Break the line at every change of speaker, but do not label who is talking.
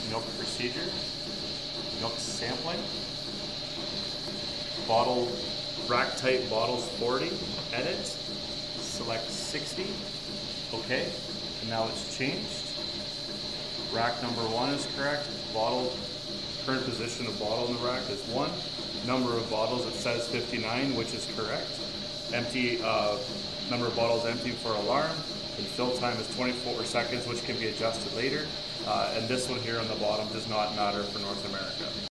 milk procedure, milk sampling, bottle, rack type bottles 40, edit, select 60, okay, and now it's changed. Rack number 1 is correct, bottle, current position of bottle in the rack is 1, number of bottles it says 59, which is correct, empty, number of bottles empty for alarm, and fill time is 24 seconds, which can be adjusted later, and this one here on the bottom does not matter for North America.